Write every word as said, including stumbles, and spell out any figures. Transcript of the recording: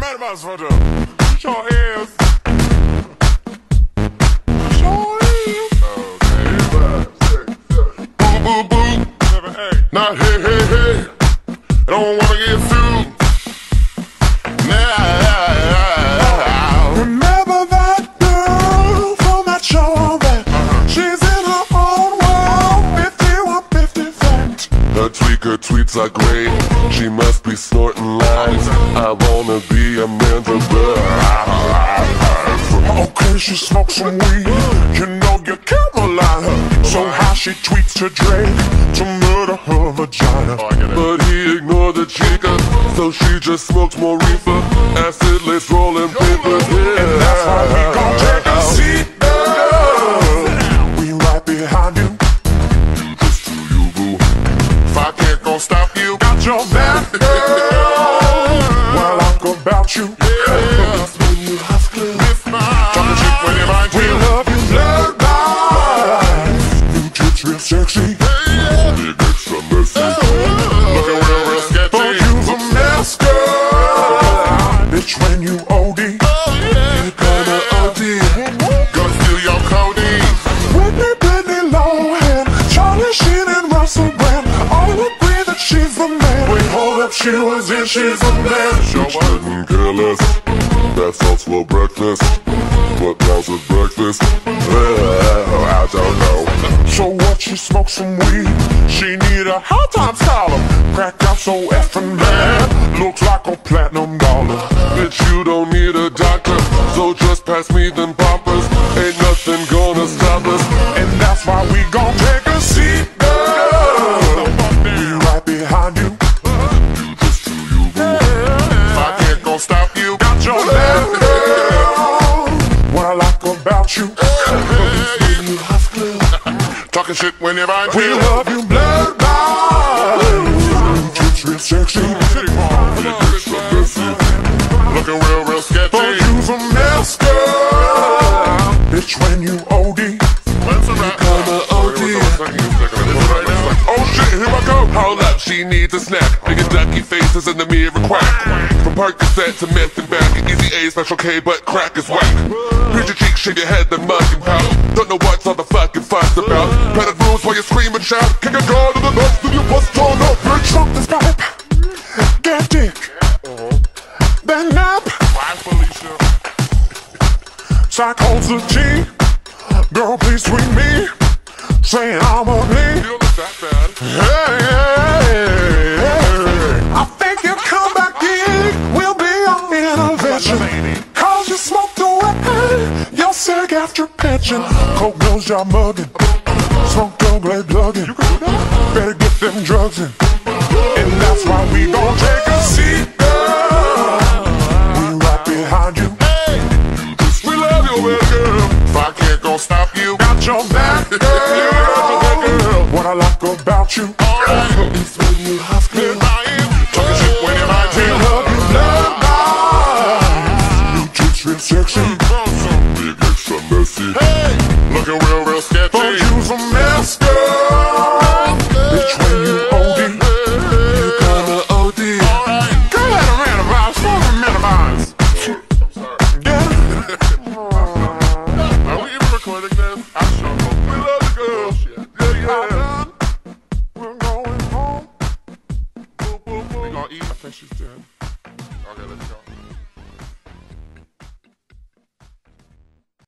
mad about this photo. Sure is. Sure is. Okay. Boo, boo, boo. Seven, eight. Not hey, hey, hey. I don't wanna get sued. Now. Remember that girl from that show that uh-huh. She's in her own world, fifty-one fifty flat. Her tweaker tweets are great. She must be snorting lines. I wanna be a man to okay, she smokes some weed. You know you can't rely her. So how she tweets to Drake to murder her vagina. But he ignored the chica, so she just smoked more reefer. Acid lace rolling papers, yeah. And that's why we gon' take a seat, girl. We right behind you. You just do you, boo. If I can't go stop you, got your back, girl. Well, I'll talk about you. Yeah. You hustler. Talking shit when you mind we you. love you, blood guys. You tits real sexy. Big extra messy. Looking real, real sketchy. But you's a mess, girl. Bitch, when you O D, You gonna O D. gonna steal your codeine. Whitney, Whitney Lohan, Charlie Sheen and Russell Brand all agree that she's the man. Wait, hold up, she was in, she's the man. Show Bitch couldn't care less. That sauce for breakfast. What counts as breakfast? Well, I don't know. So what, she smokes some weed. She need a high time scholar. Crack out so effing bad. Looks like a platinum dollar. Bitch, you don't need a doctor, so just pass me them poppers. Ain't nothing gonna stop us. And that's why we gon' take a seat, girl. We right behind you. You just do you, boo. If I can't go stop you, Got your left, girl. What I like about you. You hustler. talking shit when you mind We you. love you, blood guys. It's real sexy. Looking real, real sketchy. But you's a mess, girl. Bitch, when you O D, That's a wrap. gonna O D. Oh shit, here I go. Hold up, she needs a snack. Nigga ducky faces in the mirror quack. From Percocet to meth and back. Easy A, special K, but crack is whack. Pinch your cheek, shake your head, then mug and pout. Don't know what's all the fucking fuss about. Better rules while you scream and shout. Kick a guard to the nuts, then you bust on up, bitch. Trunk this pipe. Get dick. Then nap. Why, Felicia? Psych holds the G. Girl, please tweet me. Saying I'm ugly. You don't look that bad. Hey, hey, hey. I think your comeback gig will be on intervention. Cause you smoked away. You're sick after pension. Coke knows y'all mugging. Smoke dog like plugging. Better get them drugs in. And that's why we gon' take